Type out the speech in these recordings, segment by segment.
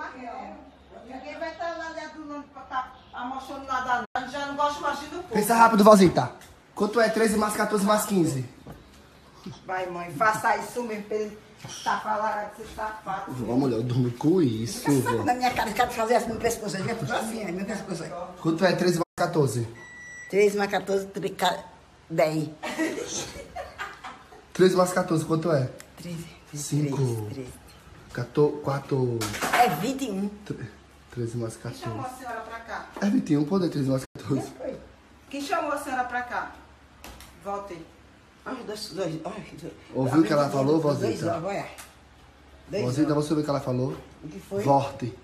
Ninguém vai estar lá dentro do nome pra estar amostrando nada. Eu já não gosto mais do povo. Pensa rápido, vozita. Quanto é 13 mais 14 mais 15? Vai, mãe, faça isso mesmo pra ele tá falando que você tá fácil. Vó, mulher, eu durmo com isso, vó. Na minha cara, quero fazer assim no pescoço. Eu fico assim, meu pescoço. Quanto é 13 mais 14? 3 mais 14, 10. 13 mais 14, quanto é? 13. 5. 13. 4. É 21. 13 mais Quem chamou 14. a senhora pra cá? É 21, pode é 13 mais 14. Quem chamou a senhora pra cá? Volte. Ai, dois. Ouviu o que ela falou, vozita? Dois, Vozita, você ouviu o que ela falou? O que foi? Vorte.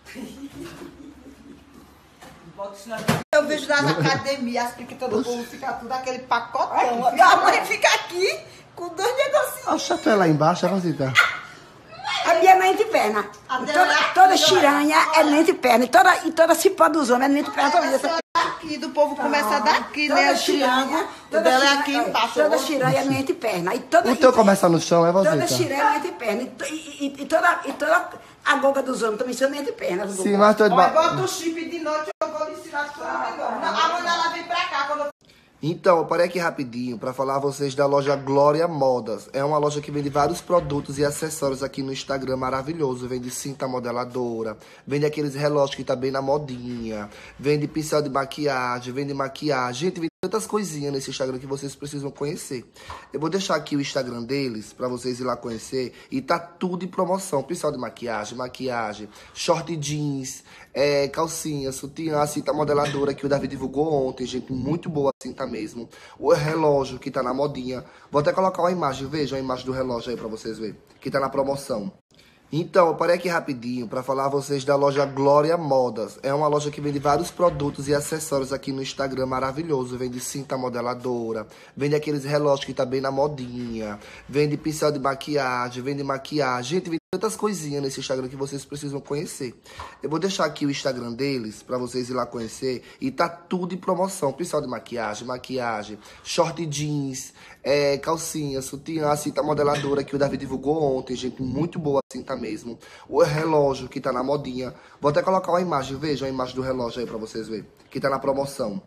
Eu vejo lá na academia, as piquetas do povo ficam tudo aquele pacotão. E a mãe fica aqui com 2 negocinhos. A chata é lá embaixo, vozita. A minha é mente perna. Toda chiranha é mente perna. E toda cipó dos homens é mente perna. Aqui do povo começa daqui, né? O triângulo. O dela é aqui embaixo. Toda chiranha é mente perna. O teu começa no chão, é Toda vozita? chiranha é mente perna. E toda a goga dos homens também são mente perna. Sim, mas tô de Olha, bota o chip de noite, eu vou lhe ensinar tudo de novo. Amanhã ela vem pra cá, quando eu... Então, eu parei aqui rapidinho para falar a vocês da loja Glória Modas. É uma loja que vende vários produtos e acessórios aqui no Instagram maravilhoso. Vende cinta modeladora, vende aqueles relógios que tá bem na modinha, vende pincel de maquiagem, vende maquiagem. Gente, vende tantas coisinhas nesse Instagram que vocês precisam conhecer. Eu vou deixar aqui o Instagram deles para vocês ir lá conhecer. E tá tudo em promoção. Pincel de maquiagem, short jeans, calcinha, sutiã, a cinta modeladora que o Davi divulgou ontem. Gente, muito boa a cinta mesmo. O relógio que tá na modinha. Vou até colocar uma imagem, vejam a imagem do relógio aí pra vocês verem. Que tá na promoção. Então, eu parei aqui rapidinho para falar a vocês da loja Glória Modas. É uma loja que vende vários produtos e acessórios aqui no Instagram maravilhoso. Vende cinta modeladora, vende aqueles relógios que tá bem na modinha, vende pincel de maquiagem, vende maquiagem. Gente, vende tantas coisinhas nesse Instagram que vocês precisam conhecer. Eu vou deixar aqui o Instagram deles para vocês ir lá conhecer. E tá tudo em promoção. Pincel de maquiagem, short jeans, calcinha, sutiã, a cinta modeladora que o Davi divulgou ontem. Gente, muito boa a cinta mesmo. O relógio que tá na modinha. Vou até colocar uma imagem, vejam a imagem do relógio aí pra vocês verem. Que tá na promoção.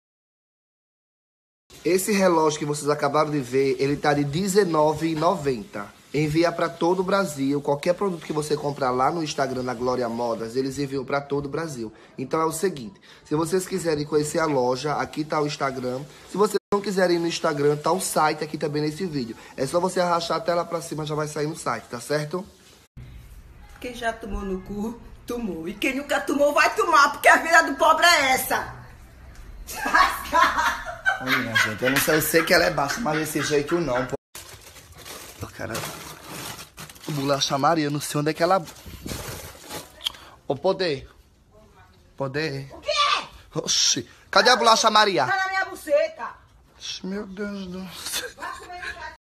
Esse relógio que vocês acabaram de ver, ele tá de R$19,90. Envia para todo o Brasil. Qualquer produto que você comprar lá no Instagram da Glória Modas, eles enviam para todo o Brasil. Então é o seguinte, se vocês quiserem conhecer a loja, aqui tá o Instagram. Se vocês não quiserem ir no Instagram, tá o site aqui também nesse vídeo. É só você arrastar a tela para cima, já vai sair no site, tá certo? Quem já tomou no cu, tomou. E quem nunca tomou, vai tomar, porque a vida do pobre é essa. Olha, minha gente, eu sei que ela é baixa, mas desse jeito não, pô. Cara, bolacha Maria, não sei onde é que ela... Ô, Poder. Poder. O quê? Oxi, cadê a bolacha Maria? Tá na minha buceta. Oxi, meu Deus do